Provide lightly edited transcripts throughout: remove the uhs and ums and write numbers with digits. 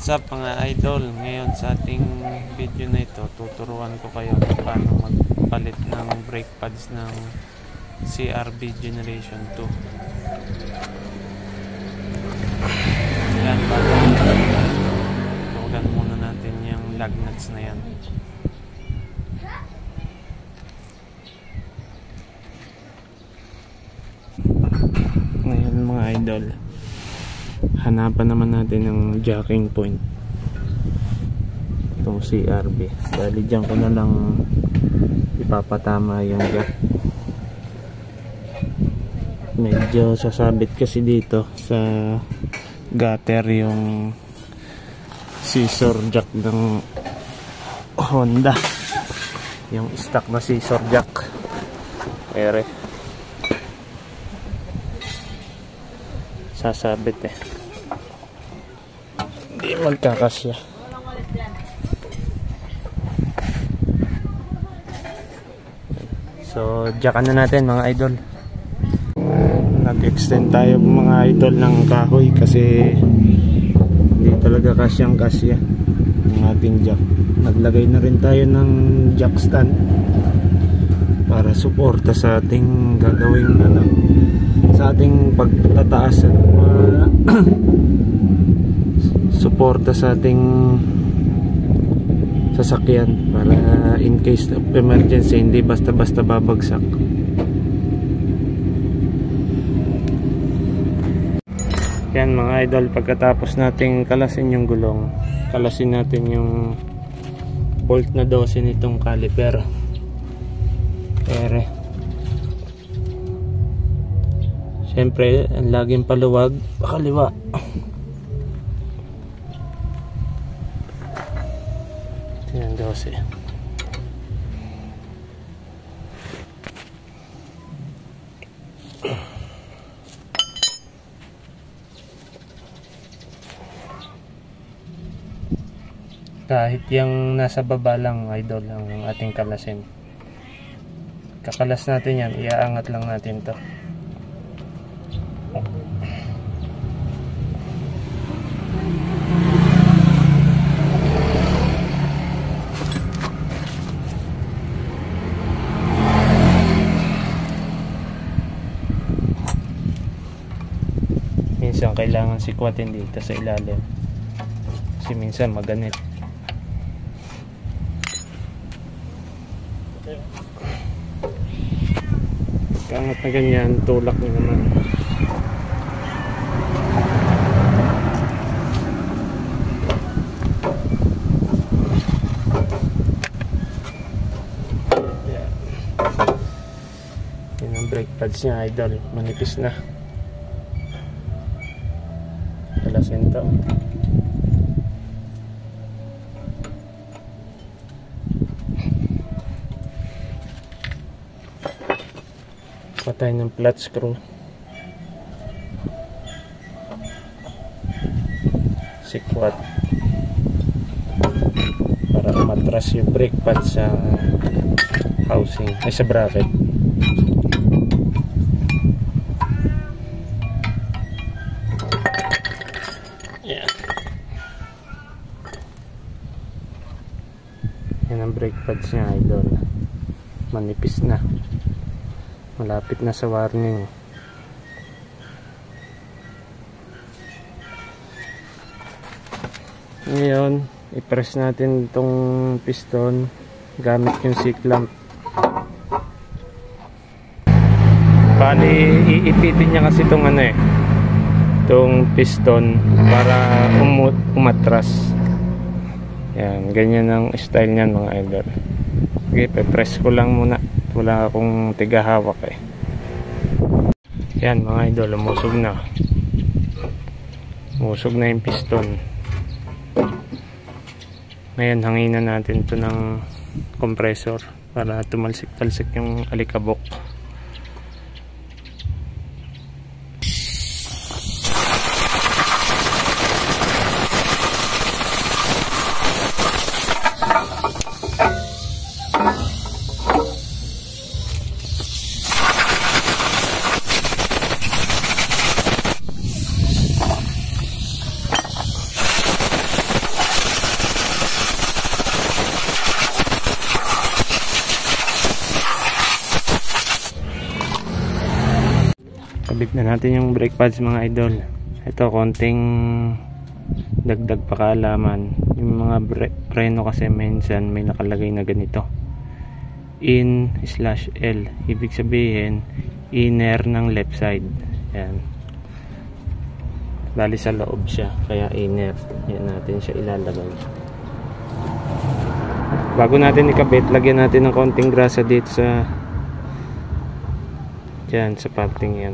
What's up mga idol? Ngayon sa ating video na ito, tuturuan ko kayo kung paano magpalit ng brake pads ng CRV Generation 2. Yan, tugan muna natin yung lug nuts na yan. Ngayon mga idol, hanapan naman natin ng jacking point itong CRV. Dali dyan ko na lang ipapatama yung jack. Medyo sasabit kasi dito sa gutter yung scissor jack ng Honda, yung stock na scissor jack. Ere sasabit hindi magkakasya. So jackan na natin mga idol. Nag-extend tayo mga idol ng kahoy kasi hindi talaga kasyang kasya ng ating jack. Naglagay na rin tayo ng jack stand para suporta sa ating gagawing sa ating pagtataas, suporta sa ating sasakyan para in case of emergency hindi basta-basta babagsak. Yan mga idol, pagkatapos nating kalasin yung gulong, kalasin natin yung bolt na 12 nitong caliper. Siyempre, ang laging paluwag, pakaliwa. Yan, 12. Kahit yung nasa baba lang idol ang ating kalasin. Kakalas natin yan, iaangat lang natin to. Minsan kailangan sikwatin dito sa ilalim kasi minsan maganit. Kangat na ganyan, tulak nyo naman. Yan ang brake pads nya idol, manipis na. Kalasin to. Patay ng flat screw. Sikwat para matras yung brake pad sa housing ay sa bracket. Yeah. Yan ang brake pads niya idol, manipis na, malapit na sa warning. Ngayon i-press natin itong piston gamit yung C-clamp. Bali iipitin niya kasi itong itong piston para umatras. Yan, ganyan ang style niyan mga idol. Okay, pe-press ko lang muna, wala akong tigahawak Yan mga idol, umusog na yung piston. Ngayon hanginan natin ito ng compressor para tumalsik-talsik yung alikabok. Kabit na natin yung brake pads mga idol. Ito konting dagdag pa kaalaman. Yung mga preno kasi minsan may nakalagay na ganito, in/L, ibig sabihin inner ng left side. Yan, bali sa loob siya, kaya inner. Yan natin siya ilalagay. Bago natin ikabit, lagyan natin ng konting grasa dito sa dyan sa parting yan.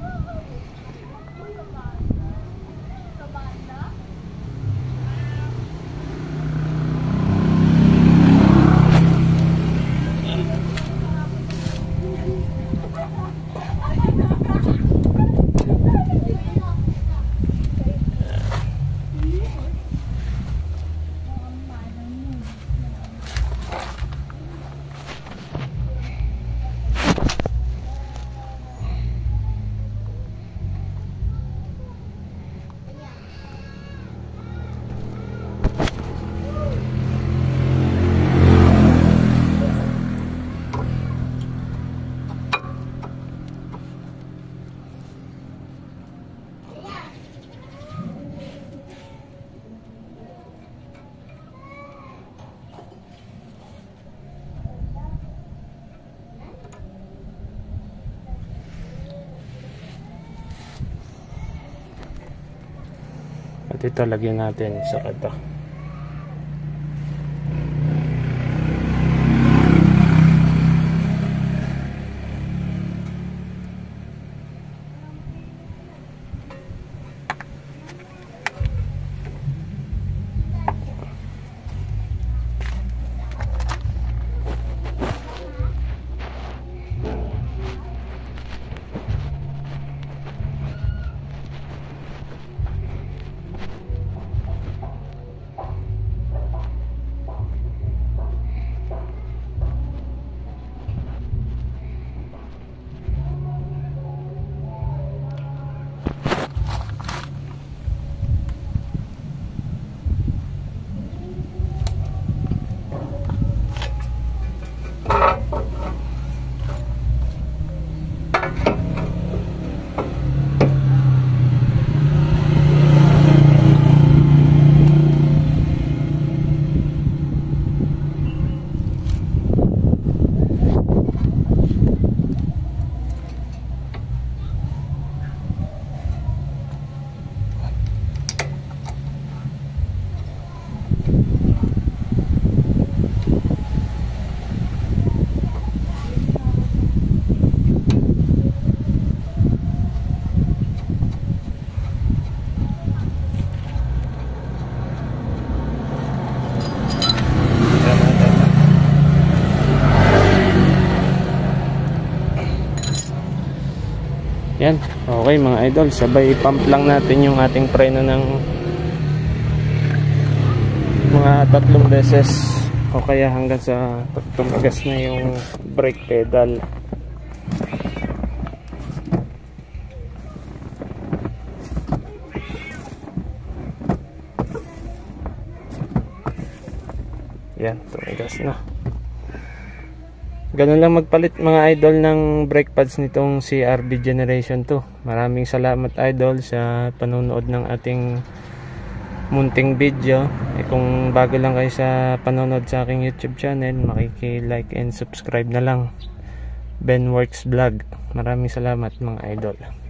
At ito lagyan natin sa ito. Yan, okay mga idol, sabay pump lang natin yung ating preno ng mga 3 beses o kaya hanggang sa tumagas na yung brake pedal. Yan, tumagas na. Ganun lang magpalit mga idol ng brake pads nitong CRB Generation 2. Maraming salamat idol sa panonood ng ating munting video. Kung bago lang kayo sa panonood sa aking YouTube channel, makiki-like and subscribe na lang. Ben Works Vlog. Maraming salamat mga idol.